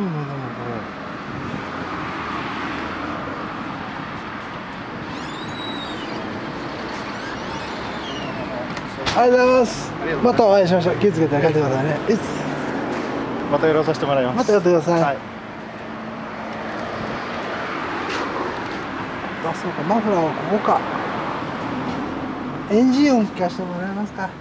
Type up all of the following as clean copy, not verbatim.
いね、でもこれ。ありがとうございます。またお会いしましょう。気をつけて帰ってくださいね。 また寄らさせてもらいます。 またやってください。 はい。 あ、そうか、マフラーはここか。エンジン音聞かせてもらえますか。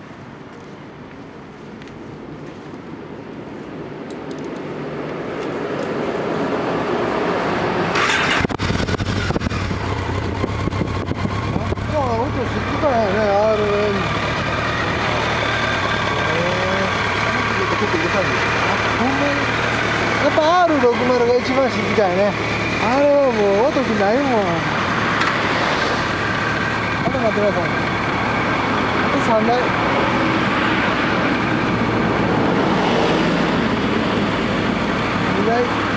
音静かやね、RN。結構うるさいんですよ。ほんまに。やっぱ R60が一番静かやね。あれはもう音しないもん。あと待ってください。あと3台。2台。